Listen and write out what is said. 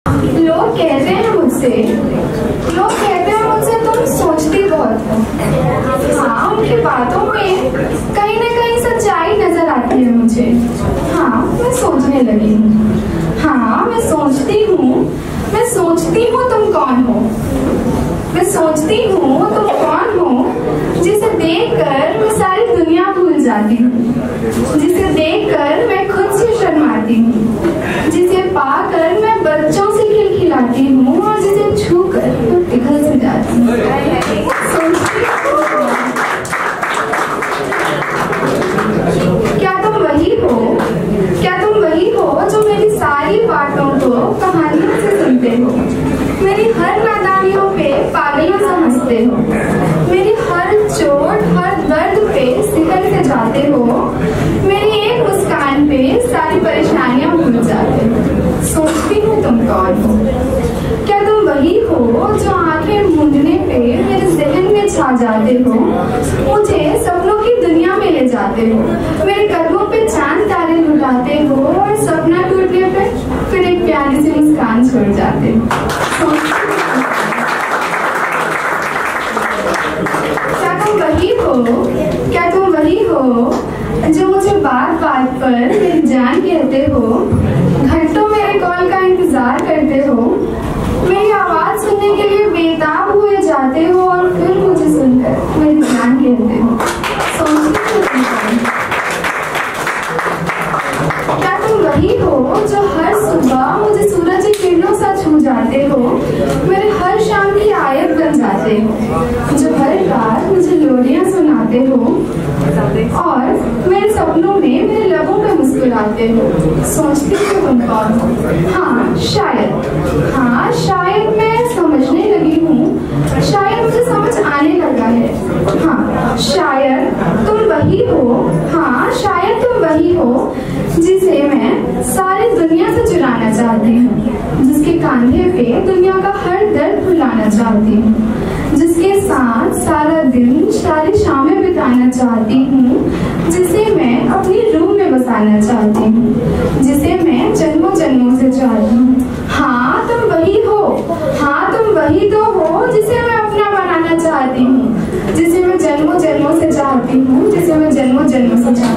लोग कहते हैं मुझसे तुम सोचती बहुत हो। हाँ, उनकी बातों में कहीं ना कहीं सच्चाई नजर आती है मुझे। हाँ, मैं सोचने लगी हूँ। हाँ, मैं सोचती हूँ तुम कौन हो। मैं सोचती हूँ तुम कौन हो जिसे देखकर मैं सारी दुनिया भूल जाती हूँ, जिसे देखकर मैं खुद से शर्माती हूँ, जिसे पाकर मैं बच्चों से खिलखिलाती हूँ और जिसे छूकर मैं पिघल से जाती हूँ। क्या तुम वही हो जो मेरी सारी बातों को कहानियों से सुनते हो, मेरी हर नादानियों पे पागलों से हंसते हो, मेरी हर चोट हर दर्द पे सिहर से जाते हो, मेरी एक मुस्कान पे सारी परेशानियां भूल जाते हो। सोचती हूँ तुम कौन हो। क्या तुम वही हो जो आंखें मूंदने पे मेरे जहन में छा जाते हो, मुझे सपनों की दुनिया में ले जाते हो, मेरे कदमों पे चांद तारे लुटाते हो और सपना टूटने पे फिर एक प्यारी सी मुस्कान छोड़ जाते हो। क्या तुम वही हो जो मुझे बात बात पर मेरी जान कहते हो, घंटों मेरे कॉल का इंतजार करते हो, मेरी आवाज सुनने के लिए बेताब हुए जाते हो और फिर मुझे सुनकर मेरी जान कहते हो। क्या तुम वही हो जो हर सुबह मुझे सूरज की किरणों सा छू जाते हो, मेरे हर शाम की आयत बन जाते हो, जो हर रात मुझे लोरियां सुनाते हो और मेरे सपनों में मेरे लबों पे मुस्कुराते हो। सोचती हूँ तुम कौन हो। हाँ, शायद मैं समझने लगी हूँ, शायद मुझे समझ आने लगा है। हाँ, शायद तुम वही हो। हाँ, शायद तुम वही हो जिसे मैं सारी दुनिया से चुराना चाहती हूँ, जिसके कंधे पे दुनिया का हर दर्द भुलाना चाहती हूँ, जिसके साथ सारा दिन सारी शामें बिताना चाहती हूँ, जिसे मैं अपनी रूह में बसाना चाहती हूँ, जिसे मैं जन्मों जन्मों से चाहती हूँ। हाँ, तुम वही हो। हाँ, तुम वही तो हो जिसे मैं अपना बनाना चाहती हूँ, जिसे मैं जन्मों जन्मों से चाहती हूँ, जिसे मैं जन्मों जन्मों से